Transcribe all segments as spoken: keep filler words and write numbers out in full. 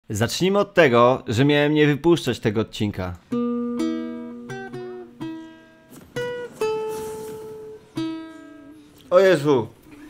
Zacznijmy od tego, że miałem nie wypuszczać tego odcinka. O Jezu!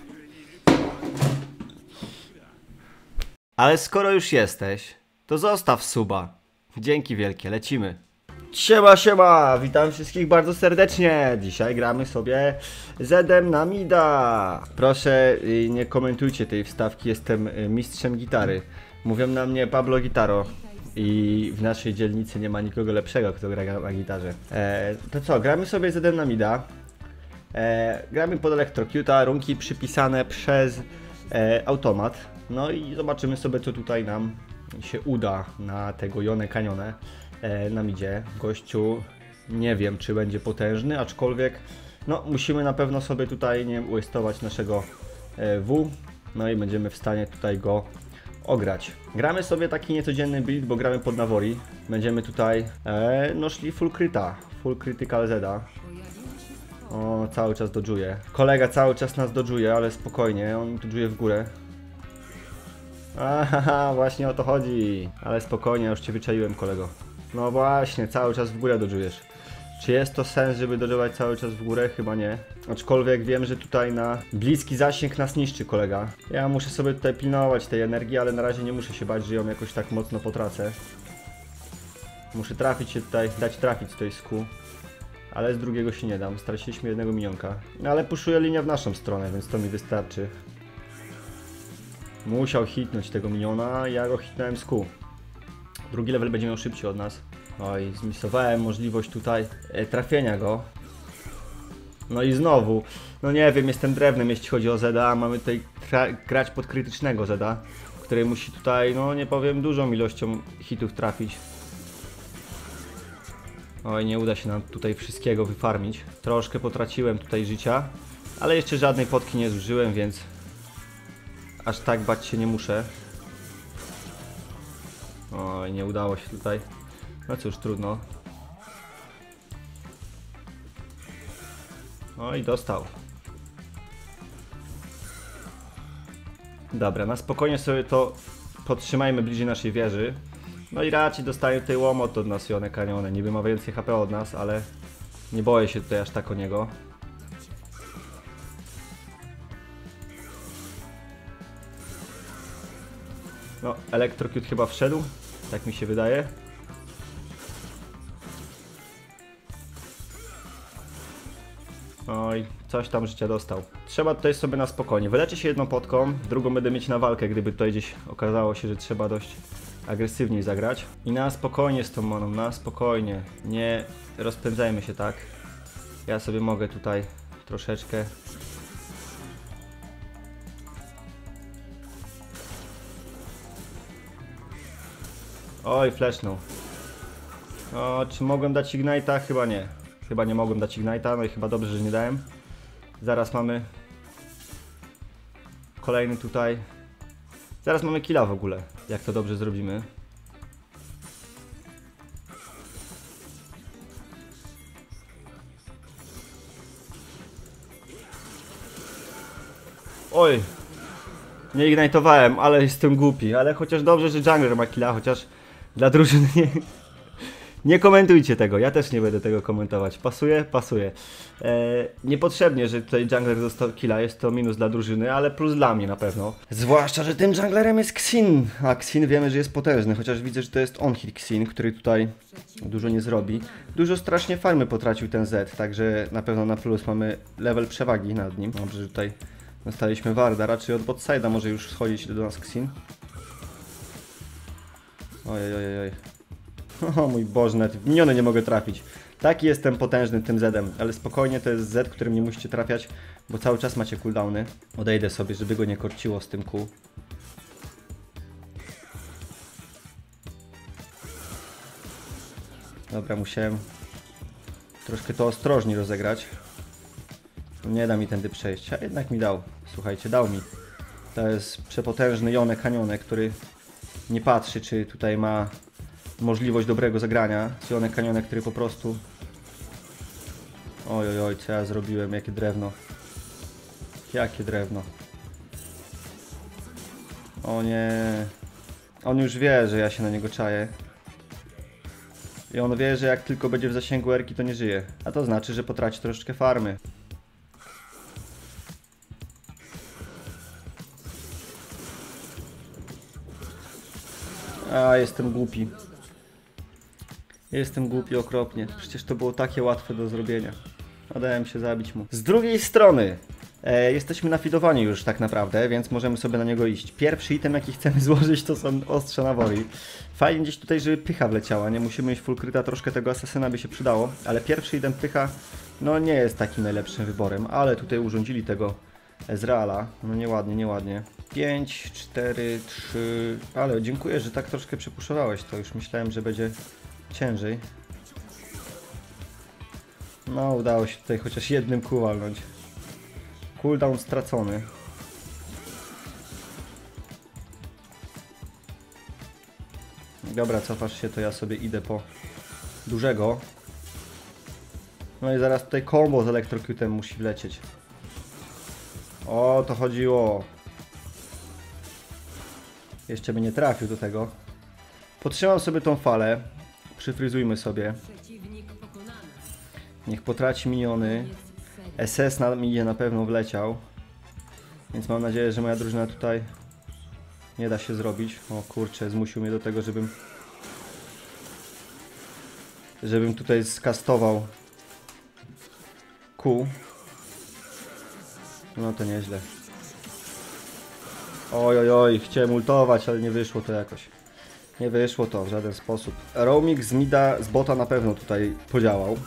Ale skoro już jesteś, to zostaw suba. Dzięki wielkie, lecimy. Siema, siema! Witam wszystkich bardzo serdecznie. Dzisiaj gramy sobie Zedem na mida. Proszę, nie komentujcie tej wstawki, jestem mistrzem gitary. Mówią na mnie Pablo Gitaro. I w naszej dzielnicy nie ma nikogo lepszego, kto gra na gitarze. E, to co, gramy sobie Zedem na mida. E, gramy pod Electrocuta, runki przypisane przez e, automat. No i zobaczymy sobie, co tutaj nam się uda na tego Yone Kanione e, na midzie. Gościu, nie wiem, czy będzie potężny, aczkolwiek no musimy na pewno sobie tutaj nie waste'ować naszego e, W. No i będziemy w stanie tutaj go ograć. Gramy sobie taki niecodzienny build, bo gramy pod Navori. Będziemy tutaj e, no szli full kryta, full critical Zeda. O, cały czas dodżuje. Kolega cały czas nas dodżuje, ale spokojnie, on dodżuje w górę. Aha, właśnie o to chodzi. Ale spokojnie, już cię wyczaiłem, kolego. No właśnie, cały czas w górę dodżujesz. Czy jest to sens, żeby dodżować cały czas w górę? Chyba nie. Aczkolwiek wiem, że tutaj na bliski zasięg nas niszczy, kolega. Ja muszę sobie tutaj pilnować tej energii, ale na razie nie muszę się bać, że ją jakoś tak mocno potracę. Muszę trafić się tutaj, dać trafić z tej sku. Ale z drugiego się nie dam. Straciliśmy jednego minionka. No ale puszuje linia w naszą stronę, więc to mi wystarczy. Musiał hitnąć tego miniona, ja go hitnąłem z Q. Drugi level będzie miał szybciej od nas. Oj, zmisowałem możliwość tutaj e, trafienia go. No i znowu, no nie wiem, jestem drewnem jeśli chodzi o Zeda, a mamy tutaj grać pod krytycznego Zeda, który musi tutaj, no nie powiem, dużą ilością hitów trafić. Oj, nie uda się nam tutaj wszystkiego wyfarmić. Troszkę potraciłem tutaj życia, ale jeszcze żadnej potki nie zużyłem, więc aż tak bać się nie muszę. Oj, nie udało się tutaj. No cóż, trudno. Oj, dostał. Dobra, na spokojnie sobie to podtrzymajmy bliżej naszej wieży. No i raczej dostaje tutaj łomot od nas Yone Kanione. Niby ma więcej H P od nas, ale nie boję się tutaj aż tak o niego. No, Electrocute chyba wszedł, tak mi się wydaje. Oj, coś tam życia dostał. Trzeba tutaj sobie na spokojnie. Wyleczę się jedną potką, drugą będę mieć na walkę, gdyby tutaj gdzieś okazało się, że trzeba dość agresywniej zagrać. I na spokojnie z tą moną, na spokojnie. Nie rozpędzajmy się tak. Ja sobie mogę tutaj troszeczkę... Oj, flashnął. O, czy mogłem dać Ignite'a? Chyba nie. Chyba nie mogłem dać Ignite'a, no i chyba dobrze, że nie dałem. Zaraz mamy kolejny tutaj. Zaraz mamy killa w ogóle, jak to dobrze zrobimy. Oj, nie ignite'owałem, ale jestem głupi. Ale chociaż dobrze, że jungler ma killa, chociaż dla drużyny nie... Nie komentujcie tego, ja też nie będę tego komentować. Pasuje? Pasuje. Eee, niepotrzebnie, że tutaj jungler dostał killa, jest to minus dla drużyny, ale plus dla mnie na pewno. Zwłaszcza, że tym junglerem jest Xin, a Xin wiemy, że jest potężny, chociaż widzę, że to jest on-hit Xin, który tutaj dużo nie zrobi. Dużo strasznie farmy potracił ten Z, także na pewno na plus mamy level przewagi nad nim. Dobrze, że tutaj dostaliśmy warda, raczej od bot side'a może już schodzić do nas Xin. Ojej, ojej, oj. O mój Boże, nawet w miniony nie mogę trafić. Taki jestem potężny tym Zedem, ale spokojnie, to jest Z, którym nie musicie trafiać, bo cały czas macie cooldowny. Odejdę sobie, żeby go nie korciło z tym kół. Dobra, musiałem troszkę to ostrożnie rozegrać. Nie da mi tędy przejść, a jednak mi dał. Słuchajcie, dał mi. To jest przepotężny Yone Kanione, który nie patrzy, czy tutaj ma możliwość dobrego zagrania. Yone Kanione, który po prostu... Oj, oj, oj, co ja zrobiłem, jakie drewno. Jakie drewno. O nie. On już wie, że ja się na niego czaję. I on wie, że jak tylko będzie w zasięgu erki, to nie żyje. A to znaczy, że potraci troszeczkę farmy. A, jestem głupi. Jestem głupi okropnie. Przecież to było takie łatwe do zrobienia. A dałem się zabić mu. Z drugiej strony e, jesteśmy nafidowani już tak naprawdę, więc możemy sobie na niego iść. Pierwszy item, jaki chcemy złożyć, to są ostrza na woli. Fajnie gdzieś tutaj, żeby pycha wleciała. Nie musimy mieć full kryta, troszkę tego asasyna by się przydało. Ale pierwszy item pycha, no nie jest takim najlepszym wyborem. Ale tutaj urządzili tego Ezreala. No nieładnie, nieładnie. pięć, cztery, trzy... Ale dziękuję, że tak troszkę przypuszczowałeś to. Już myślałem, że będzie ciężej. No, udało się tutaj chociaż jednym kół walnąć. Cooldown stracony. Dobra, cofasz się, to ja sobie idę po dużego. No i zaraz tutaj combo z elektrocutem musi wlecieć. O, to chodziło. Jeszcze by nie trafił do tego. Podtrzymam sobie tą falę. Przyfryzujmy sobie. Niech potraci miniony. S S na minie na pewno wleciał. Więc mam nadzieję, że moja drużyna tutaj nie da się zrobić. O kurczę, zmusił mnie do tego, żebym żebym tutaj skastował Q. No to nieźle. Oj, oj, oj, chciałem ultować, ale nie wyszło to jakoś. Nie wyszło to w żaden sposób. Roaming z mida, z bota na pewno tutaj podziałał.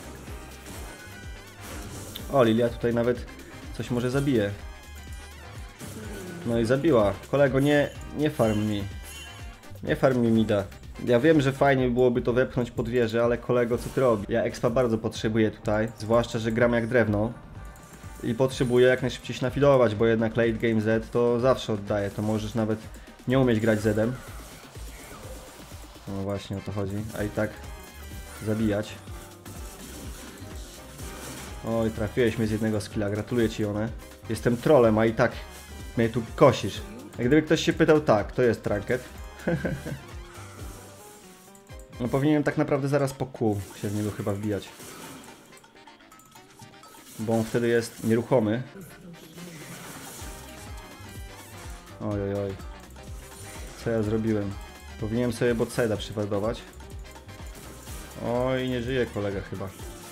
O, Lilia tutaj nawet coś może zabije. No i zabiła. Kolego, nie, nie farm mi. Nie farm mi mida. Ja wiem, że fajnie byłoby to wepchnąć pod wieżę, ale kolego, co ty robisz? Ja expa bardzo potrzebuję tutaj, zwłaszcza, że gram jak drewno. I potrzebuję jak najszybciej się nafidować, bo jednak late game Z to zawsze oddaje. To możesz nawet nie umieć grać Zedem. No właśnie o to chodzi, a i tak zabijać. Oj, trafiłeś mnie z jednego skilla, gratuluję ci one. Jestem trolem, a i tak mnie tu kosisz. Jak gdyby ktoś się pytał, tak, to jest ranked. No powinienem tak naprawdę zaraz po kół się w niego chyba wbijać. Bo on wtedy jest nieruchomy. Oj, oj, oj. Co ja zrobiłem? Powinienem sobie botside'a przywardować. Oj, nie żyje kolega chyba.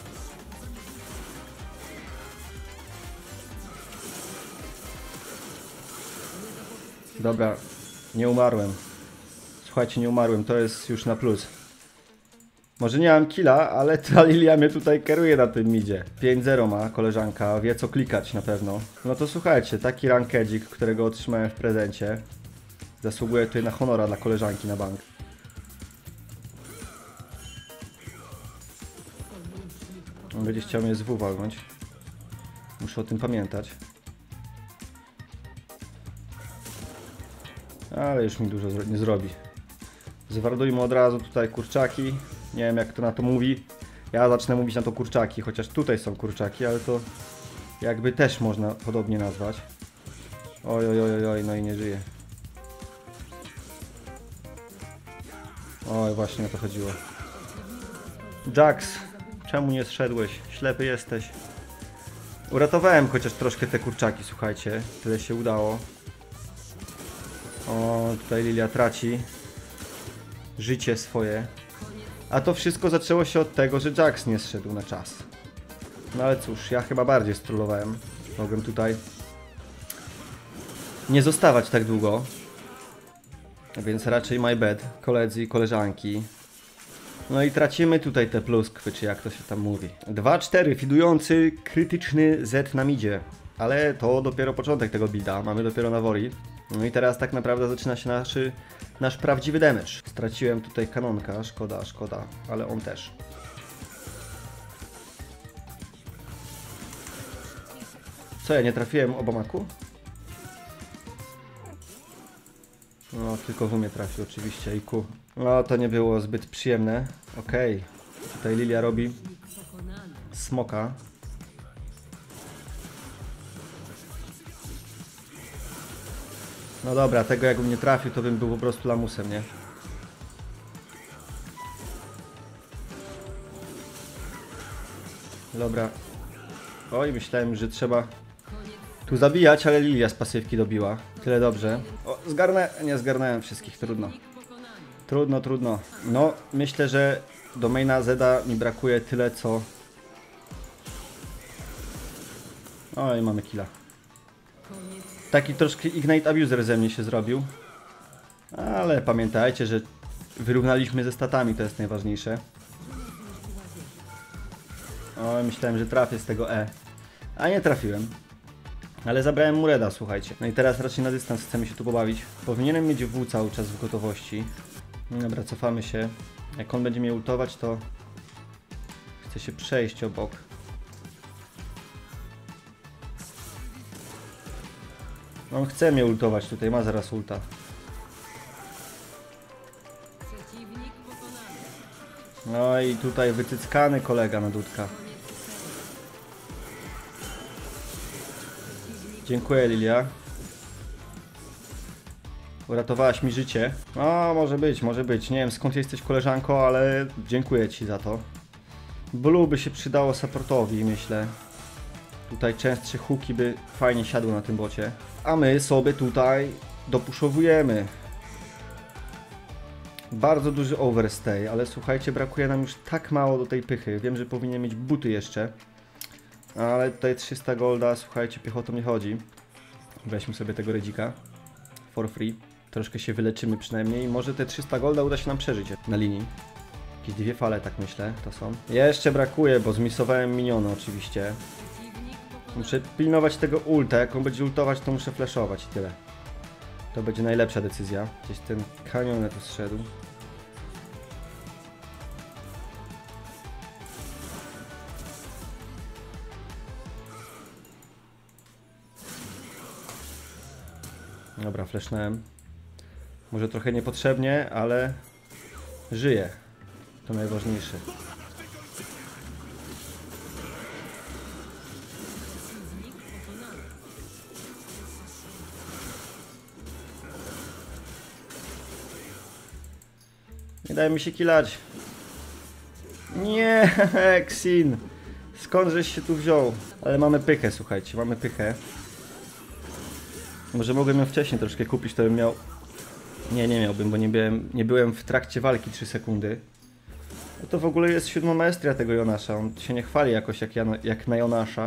Dobra, nie umarłem. Słuchajcie, nie umarłem, to jest już na plus. Może nie mam killa, ale ta Lilia mnie tutaj kieruje na tym midzie. pięć zero ma koleżanka, wie co klikać na pewno. No to słuchajcie, taki rankedzik, którego otrzymałem w prezencie, zasługuje tutaj na honora dla koleżanki na bank. On będzie chciał mnie z W walnąć. Muszę o tym pamiętać. Ale już mi dużo nie zrobi. Zwardujmy od razu tutaj kurczaki. Nie wiem jak to na to mówi. Ja zacznę mówić na to kurczaki, chociaż tutaj są kurczaki, ale to jakby też można podobnie nazwać. Oj, oj, oj, oj, no i nie żyje. Oj, właśnie o to chodziło. Jax, czemu nie zszedłeś? Ślepy jesteś. Uratowałem chociaż troszkę te kurczaki, słuchajcie. Tyle się udało. O, tutaj Lilia traci życie swoje. A to wszystko zaczęło się od tego, że Jax nie zszedł na czas. No ale cóż, ja chyba bardziej strollowałem. Mogłem tutaj nie zostawać tak długo. Więc raczej my bad, koledzy i koleżanki. No i tracimy tutaj te pluskwy, czy jak to się tam mówi. dwa cztery, fidujący krytyczny Z na midzie. Ale to dopiero początek tego builda, mamy dopiero na woli. No i teraz tak naprawdę zaczyna się nasz, nasz prawdziwy damage. Straciłem tutaj kanonka, szkoda, szkoda, ale on też. Co, ja nie trafiłem obamaku? No, tylko w umie trafił oczywiście i ku. No, to nie było zbyt przyjemne. Okej, okay. Tutaj Lilia robi smoka. No dobra, tego jakbym nie trafił, to bym był po prostu lamusem, nie? Dobra. Oj, myślałem, że trzeba tu zabijać, ale Lilia z pasywki dobiła. Tyle dobrze. O, zgarnę... Nie zgarnąłem wszystkich, trudno. Trudno, trudno. No, myślę, że do maina Zeda mi brakuje tyle, co... Oj, mamy killa. Taki troszkę Ignite Abuser ze mnie się zrobił. Ale pamiętajcie, że wyrównaliśmy ze statami, to jest najważniejsze. O, myślałem, że trafię z tego E. A nie trafiłem. Ale zabrałem mu reda, słuchajcie. No i teraz raczej na dystans chcemy się tu pobawić. Powinienem mieć W cały czas w gotowości. Dobra, cofamy się. Jak on będzie mnie ultować, to chcę się przejść obok. On chce mnie ultować tutaj, ma zaraz ulta. No i tutaj wycyckany kolega na dudka. Dziękuję, Lilia. Uratowałaś mi życie. No, może być, może być. Nie wiem, skąd jesteś, koleżanko, ale dziękuję ci za to. Blue by się przydało supportowi, myślę. Tutaj częstsze hooki by fajnie siadły na tym bocie. A my sobie tutaj dopuszowujemy. Bardzo duży overstay, ale słuchajcie, brakuje nam już tak mało do tej pychy. Wiem, że powinien mieć buty jeszcze. Ale tutaj trzysta golda, słuchajcie, piechotą nie chodzi. Weźmy sobie tego redzika. For free. Troszkę się wyleczymy przynajmniej. Może te trzysta golda uda się nam przeżyć na linii. Jakieś dwie fale, tak myślę, to są. Jeszcze brakuje, bo zmisowałem miniony oczywiście. Muszę pilnować tego ulta. Jak on będzie ultować, to muszę flashować i tyle. To będzie najlepsza decyzja. Gdzieś ten kanion tu zszedł. Dobra, flashnąłem. Może trochę niepotrzebnie, ale żyję. To najważniejsze. Nie daj mi się killać. Nie, Xin. Skąd żeś się tu wziął? Ale mamy pychę, słuchajcie, mamy pychę. Może mogłem ją wcześniej troszkę kupić, to bym miał... Nie, nie miałbym, bo nie byłem, nie byłem w trakcie walki trzy sekundy. No to w ogóle jest siódma maestria tego Jonasza. On się nie chwali jakoś jak, Jan jak na Jonasza.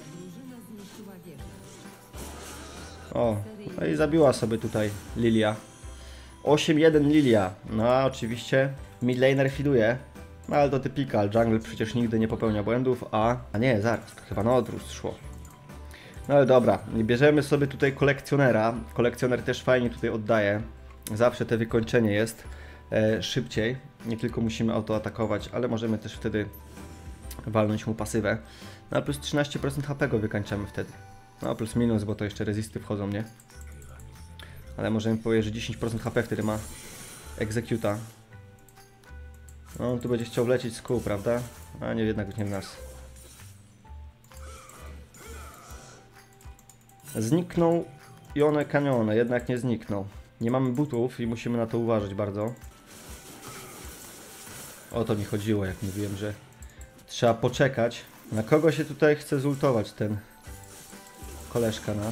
O, no i zabiła sobie tutaj Lilia. osiem jeden Lilia. No a oczywiście midlaner fiduje. No ale to typical. Jungle przecież nigdy nie popełnia błędów, a... A nie, zaraz, to chyba na odwrót szło. No ale dobra, bierzemy sobie tutaj kolekcjonera. Kolekcjoner też fajnie tutaj oddaje. Zawsze te wykończenie jest e, szybciej. Nie tylko musimy autoatakować, ale możemy też wtedy walnąć mu pasywę. No a plus trzynaście procent H P go wykańczamy wtedy. No plus minus, bo to jeszcze rezisty wchodzą, nie? Ale możemy powiedzieć, że dziesięć procent H P wtedy ma Executa. No on tu będzie chciał wlecieć z kół, prawda? A nie, jednak nie w nas. Zniknął Ione Kanione, jednak nie zniknął. Nie mamy butów i musimy na to uważać bardzo. O to mi chodziło, jak mówiłem, że trzeba poczekać. Na kogo się tutaj chce zultować ten koleżka nasz?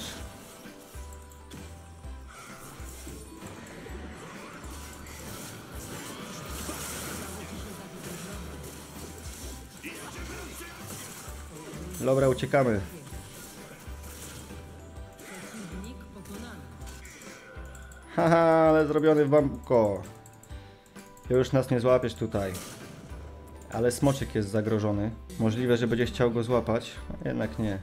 Dobra, uciekamy. Haha, ale zrobiony w bambuko. Już nas nie złapiesz tutaj. Ale smoczek jest zagrożony. Możliwe, że będzie chciał go złapać, a jednak nie.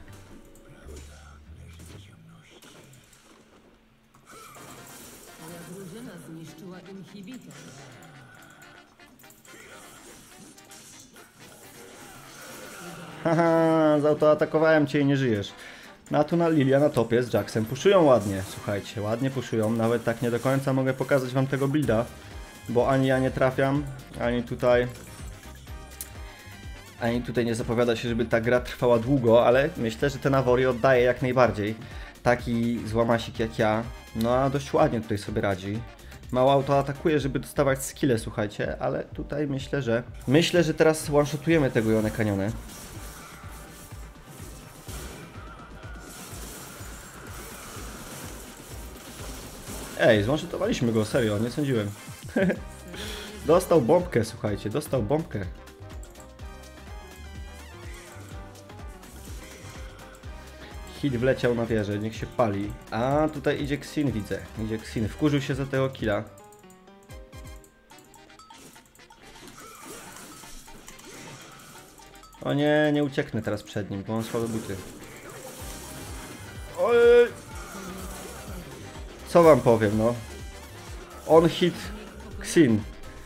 Haha, zautoatakowałem cię i nie żyjesz. No a tu na Lilia na topie z Jaxem puszują ładnie, słuchajcie, ładnie puszują. Nawet tak nie do końca mogę pokazać wam tego builda, bo ani ja nie trafiam, ani tutaj... Ani tutaj nie zapowiada się, żeby ta gra trwała długo, ale myślę, że ten Awori oddaje jak najbardziej. taki złamasik jak ja, no a dość ładnie tutaj sobie radzi. Mało auto atakuje, żeby dostawać skille, słuchajcie, ale tutaj myślę, że... Myślę, że teraz one-shotujemy tego Yone Kanione. Ej, zone-shotowaliśmy go, serio, nie sądziłem. Dostał bombkę, słuchajcie, dostał bombkę. Hit wleciał na wieżę, niech się pali. A tutaj idzie Xin, widzę. Idzie Xin, wkurzył się za tego killa. O nie, nie ucieknę teraz przed nim, bo mam słabe buty. Ojej! Co wam powiem, no? On hit Xin.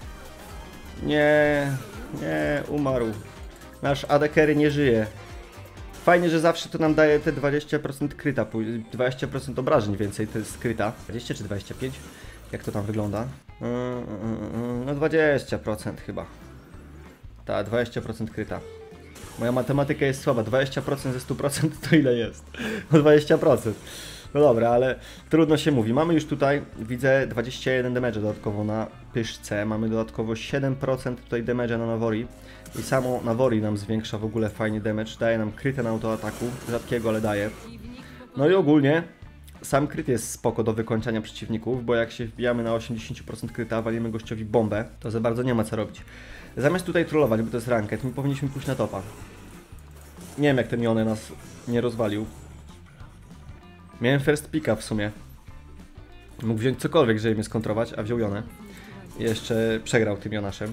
Nie, nie, umarł. Nasz A D carry nie żyje. Fajnie, że zawsze to nam daje te dwadzieścia procent kryta, dwadzieścia procent obrażeń więcej, to jest kryta. dwadzieścia czy dwadzieścia pięć? Jak to tam wygląda? No dwadzieścia procent chyba. Tak, dwadzieścia procent kryta. Moja matematyka jest słaba, dwadzieścia procent ze stu procent to ile jest? No dwadzieścia procent. No dobra, ale trudno się mówi. Mamy już tutaj, widzę, dwadzieścia jeden damage dodatkowo na pyszce. Mamy dodatkowo siedem procent tutaj damage'a na Navori. I samo Navori nam zwiększa w ogóle fajnie damage. Daje nam krytę na autoataku. Rzadkiego, ale daje. No i ogólnie sam kryt jest spoko do wykończania przeciwników, bo jak się wbijamy na osiemdziesiąt procent kryta, walimy gościowi bombę, to za bardzo nie ma co robić. Zamiast tutaj trollować, bo to jest ranked, my powinniśmy pójść na topa. Nie wiem, jak ten Yone nas nie rozwalił. Miałem first picka w sumie. Mógł wziąć cokolwiek, żeby mnie skontrować, a wziął Yone. I jeszcze przegrał tym Jonaszem.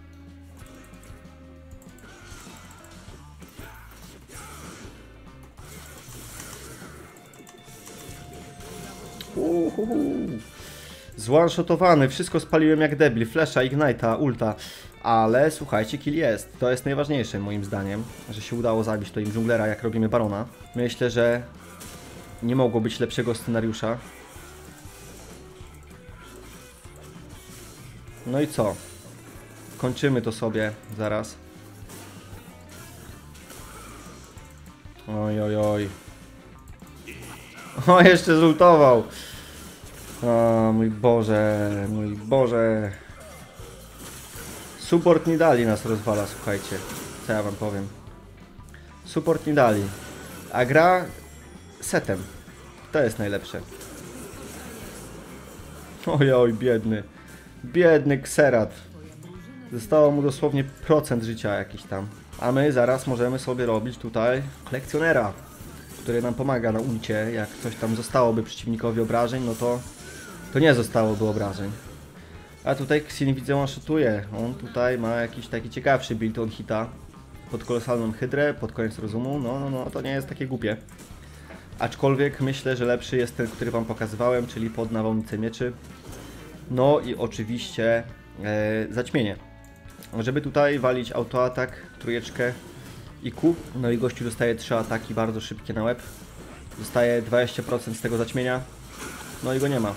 Uhuhu. Zone-shotowany, wszystko spaliłem jak debil, flasha, ignite'a, ulta. Ale słuchajcie, kill jest. To jest najważniejsze moim zdaniem, że się udało zabić to im dżunglera, jak robimy barona. Myślę, że nie mogło być lepszego scenariusza. No i co? Kończymy to sobie zaraz. Oj, oj, oj. O, jeszcze zultował. O, mój Boże, mój Boże. Support nie dali nas rozwala, słuchajcie. Co ja wam powiem. Support nie dali. A gra setem. To jest najlepsze. Oj, oj, biedny. Biedny Xerath. Zostało mu dosłownie procent życia jakiś tam. A my zaraz możemy sobie robić tutaj kolekcjonera, który nam pomaga na ulcie. Jak coś tam zostałoby przeciwnikowi obrażeń, no to to nie zostałoby obrażeń. A tutaj Xin, widzę, on szutuje. On tutaj ma jakiś taki ciekawszy build on hita. Pod kolosalną hydrę, pod koniec rozumu. No, no, no, to nie jest takie głupie. Aczkolwiek myślę, że lepszy jest ten, który wam pokazywałem, czyli pod nawałnicę mieczy. No i oczywiście e, zaćmienie. Żeby tutaj walić autoatak, trójeczkę i Q. No i gościu dostaje trzy ataki bardzo szybkie na łeb. Dostaje dwadzieścia procent z tego zaćmienia. No i go nie ma.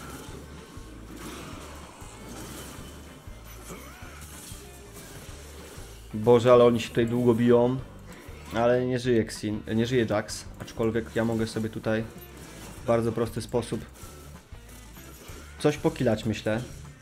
Boże, ale oni się tutaj długo biją. Ale nie żyje Xin, nie żyje Jax. Aczkolwiek ja mogę sobie tutaj w bardzo prosty sposób coś pokilać, myślę.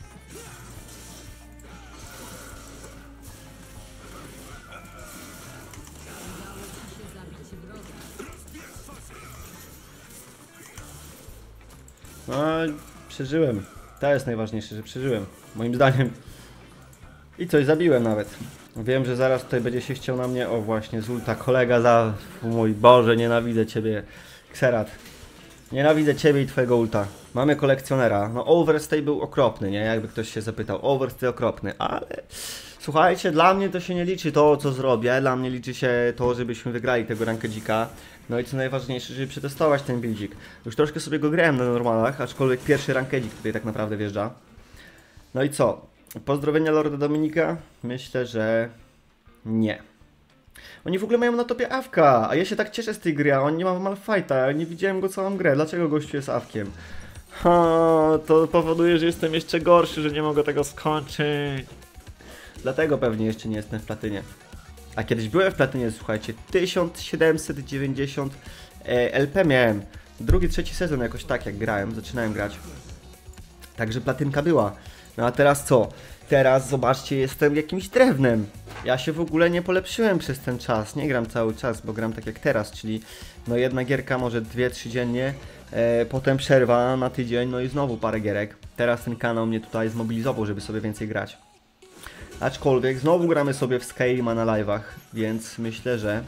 No, przeżyłem. To jest najważniejsze, że przeżyłem. Moim zdaniem. I coś zabiłem nawet. Wiem, że zaraz tutaj będzie się chciał na mnie. O, właśnie, z ulta kolega za... O mój Boże, nienawidzę ciebie, Xerath. Nienawidzę ciebie i twojego ulta. Mamy kolekcjonera. No, overstay był okropny, nie? Jakby ktoś się zapytał. Overstay okropny, ale... Słuchajcie, dla mnie to się nie liczy to, co zrobię. Dla mnie liczy się to, żebyśmy wygrali tego rankedzika. No i co najważniejsze, żeby przetestować ten buildzik. Już troszkę sobie go grałem na normalach, aczkolwiek pierwszy rankedzik tutaj tak naprawdę wjeżdża. No i co? Pozdrowienia Lorda Dominika? Myślę, że nie. Oni w ogóle mają na topie awka, a ja się tak cieszę z tej gry, a on nie ma malfighta, ja nie widziałem go całą grę. Dlaczego gościu jest awkiem? Ha, to powoduje, że jestem jeszcze gorszy, że nie mogę tego skończyć. Dlatego pewnie jeszcze nie jestem w platynie. A kiedyś byłem w platynie, słuchajcie, tysiąc siedemset dziewięćdziesiąt L P miałem. drugi, trzeci sezon jakoś tak jak grałem, zaczynałem grać. Także platynka była. No a teraz co? Teraz zobaczcie, jestem jakimś drewnem. Ja się w ogóle nie polepszyłem przez ten czas. Nie gram cały czas, bo gram tak jak teraz, czyli no jedna gierka, może dwie, trzy dziennie. E, potem przerwa na tydzień, no i znowu parę gierek. Teraz ten kanał mnie tutaj zmobilizował, żeby sobie więcej grać. Aczkolwiek znowu gramy sobie w Skyrima na live'ach, więc myślę, że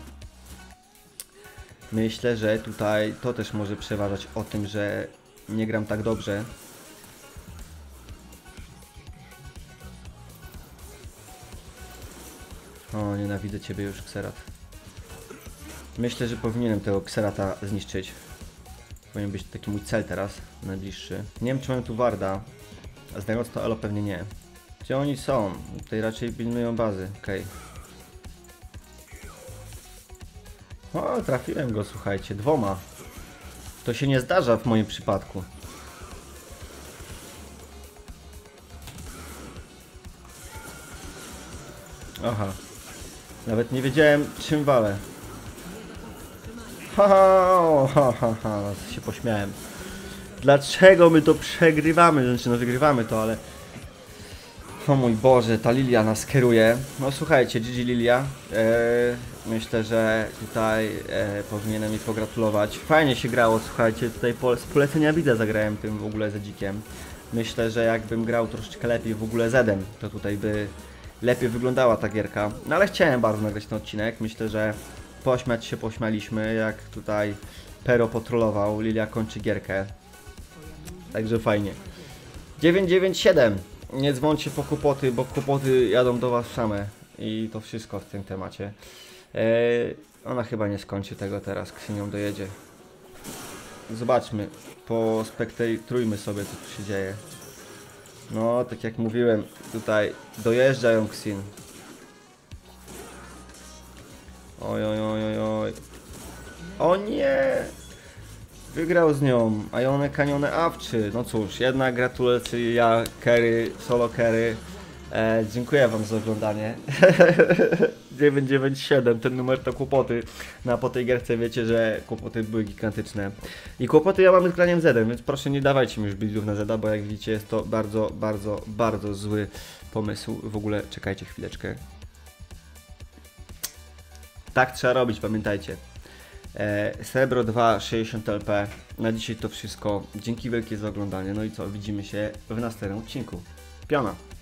myślę, że tutaj to też może przeważać o tym, że nie gram tak dobrze. O, nienawidzę ciebie już, Xerath. Myślę, że powinienem tego Xerata zniszczyć. Powinien być taki mój cel teraz, najbliższy. Nie wiem, czy mam tu Warda. A znając to Elo pewnie nie. Gdzie oni są? Tutaj raczej pilnują bazy, okej. Okay. O, trafiłem go, słuchajcie, dwoma. To się nie zdarza w moim przypadku. Aha. Nawet nie wiedziałem, czym walę. Ha, ha, ha, ha, ha, się pośmiałem. Dlaczego my to przegrywamy? Znaczy, no wygrywamy to, ale... O mój Boże, ta Lilia nas kieruje. No słuchajcie, G G Lilia. Eee, myślę, że tutaj e, powinienem mi pogratulować. Fajnie się grało, słuchajcie, tutaj po, z polecenia widza zagrałem tym w ogóle Zedzikiem. Myślę, że jakbym grał troszeczkę lepiej w ogóle Zedem, to tutaj by lepiej wyglądała ta gierka. No ale chciałem bardzo nagrać ten odcinek. Myślę, że pośmiać się pośmialiśmy, jak tutaj Pero potrolował, Lilia kończy gierkę. Także fajnie. dziewięć dziewięć siedem. Nie dzwońcie po kłopoty, bo kłopoty jadą do was same. I to wszystko w tym temacie. Eee, ona chyba nie skończy tego teraz, Ksenią dojedzie. Zobaczmy, pospektatrujmy sobie, co tu się dzieje. No, tak jak mówiłem, tutaj dojeżdża ją Xin. Oj, oj, oj, oj, oj. O nie! Wygrał z nią, a one kanione awczy. No cóż, jednak gratulacje, ja, carry, solo carry. E, dziękuję wam za oglądanie. dziewięć dziewięć siedem, ten numer to kłopoty. No a po tej gierce wiecie, że kłopoty były gigantyczne. I kłopoty ja mam z graniem Zedem, więc proszę nie dawajcie mi już buildów na Zeda, bo jak widzicie jest to bardzo, bardzo, bardzo zły pomysł. W ogóle czekajcie chwileczkę. Tak trzeba robić, pamiętajcie. E, Srebro dwa, sześćdziesiąt L P. Na dzisiaj to wszystko. Dzięki wielkie za oglądanie. No i co, widzimy się w następnym odcinku. Piona!